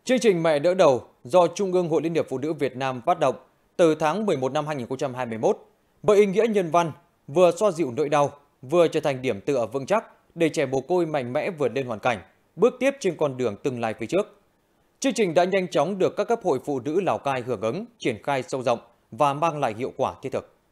Chương trình Mẹ đỡ đầu do Trung ương Hội Liên hiệp Phụ nữ Việt Nam phát động từ tháng 11 năm 2021 với ý nghĩa nhân văn, vừa xoa dịu nỗi đau, vừa trở thành điểm tựa vững chắc để trẻ mồ côi mạnh mẽ vượt lên hoàn cảnh, bước tiếp trên con đường tương lai phía trước. Chương trình đã nhanh chóng được các cấp hội phụ nữ Lào Cai hưởng ứng, triển khai sâu rộng và mang lại hiệu quả thiết thực.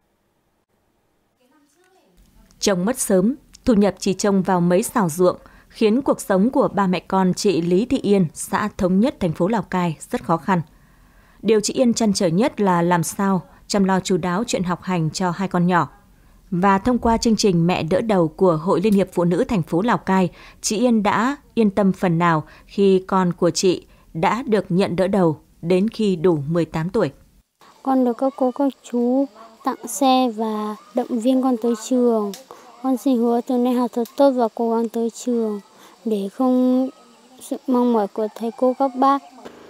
Chồng mất sớm, thu nhập chỉ trông vào mấy xào ruộng, khiến cuộc sống của ba mẹ con chị Lý Thị Yên, xã Thống Nhất, thành phố Lào Cai rất khó khăn. Điều chị Yên trăn trở nhất là làm sao chăm lo chu đáo chuyện học hành cho hai con nhỏ. Và thông qua chương trình Mẹ đỡ đầu của Hội Liên hiệp Phụ nữ thành phố Lào Cai, chị Yên đã yên tâm phần nào khi con của chị đã được nhận đỡ đầu đến khi đủ 18 tuổi. Con được các cô các chú tặng xe và động viên con tới trường. Con xin hứa từ nay học thật tốt và cố gắng tới trường để không sự mong mỏi của thầy cô các bác.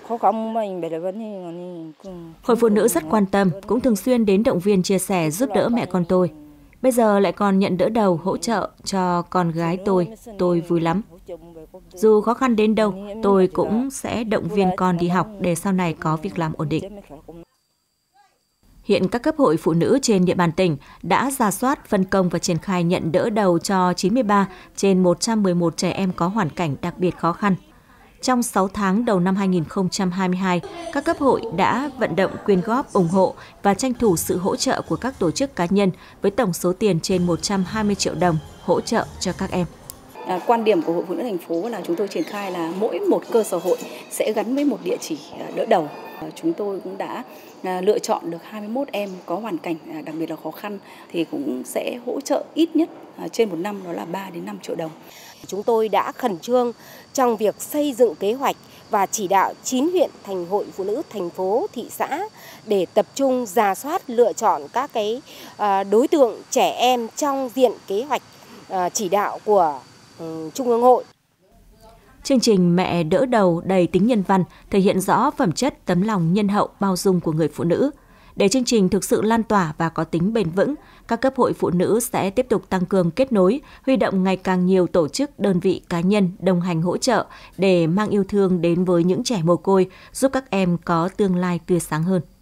Hội phụ nữ rất quan tâm, cũng thường xuyên đến động viên chia sẻ giúp đỡ mẹ con tôi. Bây giờ lại còn nhận đỡ đầu hỗ trợ cho con gái tôi vui lắm. Dù khó khăn đến đâu, tôi cũng sẽ động viên con đi học để sau này có việc làm ổn định. Hiện các cấp hội phụ nữ trên địa bàn tỉnh đã rà soát, phân công và triển khai nhận đỡ đầu cho 93 trên 111 trẻ em có hoàn cảnh đặc biệt khó khăn. Trong 6 tháng đầu năm 2022, các cấp hội đã vận động quyên góp, ủng hộ và tranh thủ sự hỗ trợ của các tổ chức cá nhân với tổng số tiền trên 120 triệu đồng hỗ trợ cho các em. Quan điểm của Hội Phụ nữ thành phố là chúng tôi triển khai là mỗi một cơ sở hội sẽ gắn với một địa chỉ đỡ đầu. Chúng tôi cũng đã lựa chọn được 21 em có hoàn cảnh đặc biệt là khó khăn thì cũng sẽ hỗ trợ ít nhất trên một năm đó là 3 đến 5 triệu đồng. Chúng tôi đã khẩn trương trong việc xây dựng kế hoạch và chỉ đạo 9 huyện thành hội phụ nữ thành phố, thị xã để tập trung rà soát lựa chọn các đối tượng trẻ em trong diện kế hoạch chỉ đạo của Trung ương hội. Chương trình Mẹ đỡ đầu đầy tính nhân văn, thể hiện rõ phẩm chất, tấm lòng nhân hậu, bao dung của người phụ nữ. Để chương trình thực sự lan tỏa và có tính bền vững, các cấp hội phụ nữ sẽ tiếp tục tăng cường kết nối, huy động ngày càng nhiều tổ chức, đơn vị, cá nhân đồng hành hỗ trợ để mang yêu thương đến với những trẻ mồ côi, giúp các em có tương lai tươi sáng hơn.